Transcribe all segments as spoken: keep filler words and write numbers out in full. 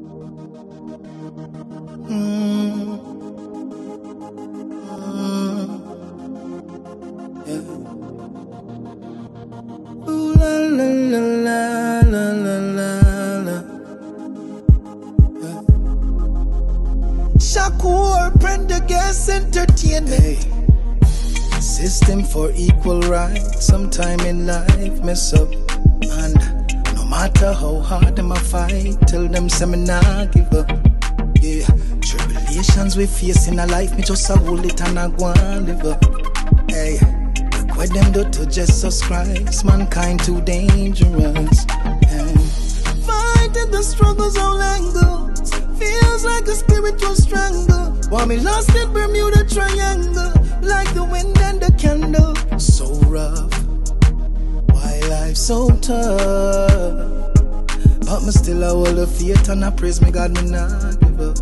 Mm. Mm. Yeah. Ooh, la la la la la la la la. Yeah. Shacore, Prendergast Entertainment. Hey. System for equal rights. Sometime in life mess up, and no matter how hard them a fight, tell them say me nah give up. Yeah, tribulations we face in a life, me just a hold it and I go and live up. Hey, look what them do to Jesus Christ. Mankind too dangerous. Hey. Fighting the struggles all angles, feels like a spiritual strangle. While me lost in Bermuda Triangle, like the wind and the candle. So rough, why life so tough? But me still a hold of faith and I praise me God, me not give up.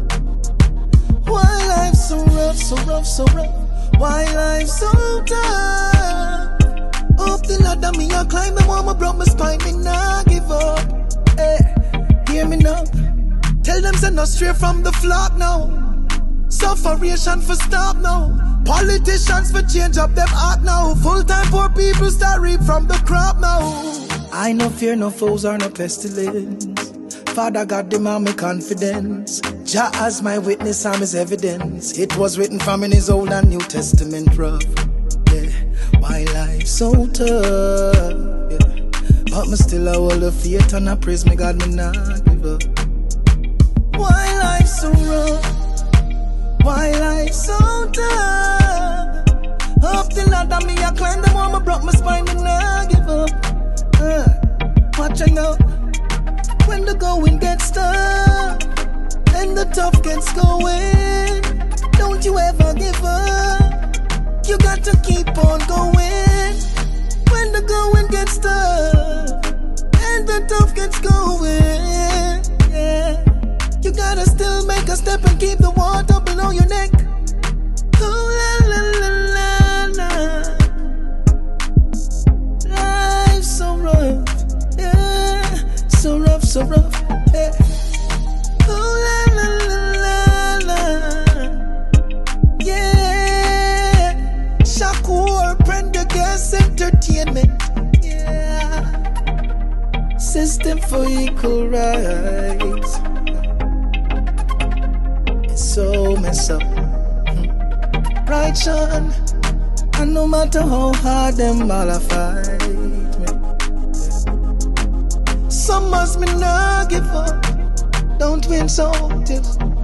Why life so rough, so rough, so rough? Why life so tough? Up the ladder me a climb, me want me broke my spine, me not give up. Hey, hear me now. Tell them say no stray from the flock now. Sufferation for stop now. Politicians for change up them heart now. Full time poor people start reap from the crop now. I no fear no foes or no pestilence. Father God demand me confidence. Jah as my witness, I'm his evidence. It was written from in his Old and New Testament rough. Yeah, why life so tough? Yeah, but me still a hold of faith and I praise me God, me not give up. Why life so rough? Why life so tough? Up the ladder me a climb, the one me broke my spine, me nah give up. Uh, watch out now, when the going gets tough and the tough gets going, don't you ever give up. You got to keep on going. When the going gets tough and the tough gets going, yeah. You gotta still make a step and keep the water below your neck. Ooh, la la la la la. Life's so rough, yeah. So rough, so rough, yeah. Ooh, la la la la la. Yeah. Shacore, Prendergast Entertainment. Yeah. System for equal rights. So mess up, right, Sean? And no matter how hard them all a fight me, some must me not give up. Don't win so just